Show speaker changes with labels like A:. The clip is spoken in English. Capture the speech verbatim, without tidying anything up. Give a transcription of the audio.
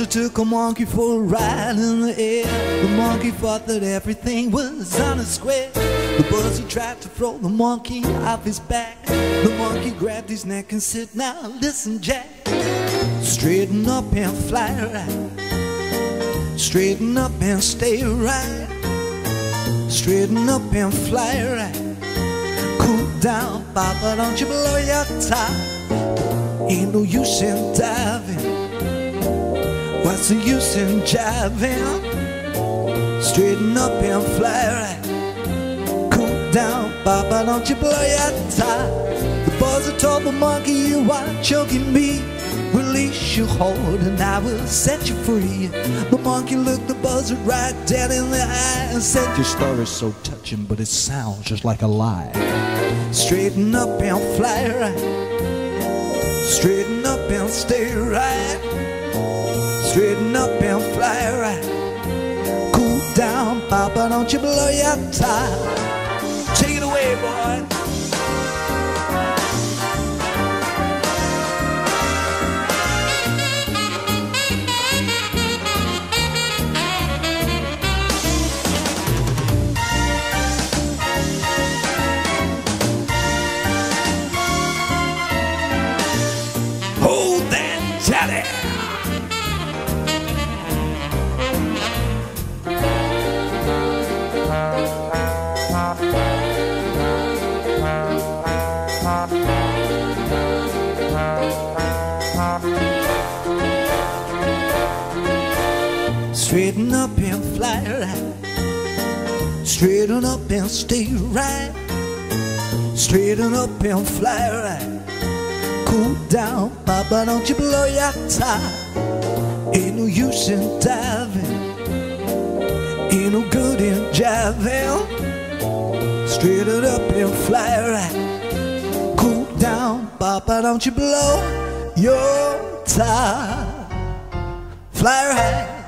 A: took a monkey for a ride in the air. The monkey thought that everything was on a square. The buzzard tried to throw the monkey off his back. The monkey grabbed his neck and said, now listen, Jack. Straighten up and fly right. Straighten up and stay right. Straighten up and fly right. Cool down, Papa, don't you blow your top. Ain't no use in diving. What's the use in jiving? Straighten up and fly right. Cool down, Papa, don't you blow your top. The buzzard told the monkey, you are choking me. Release your hold and I will set you free. The monkey looked the buzzard right dead in the eye and said, your story's so touching, but it sounds just like a lie. Straighten up and fly right. Straighten up and stay right. Straighten up and fly right. Cool down, Papa, don't you blow your top. Take it away, boy. Hold that tally. Straighten up and fly right. Straighten up and stay right. Straighten up and fly right. Cool down, Papa, don't you blow your top. Ain't no use in diving. Ain't no good in jiving. Straighten up and fly right. Cool down, Papa, don't you blow your top. Fly right.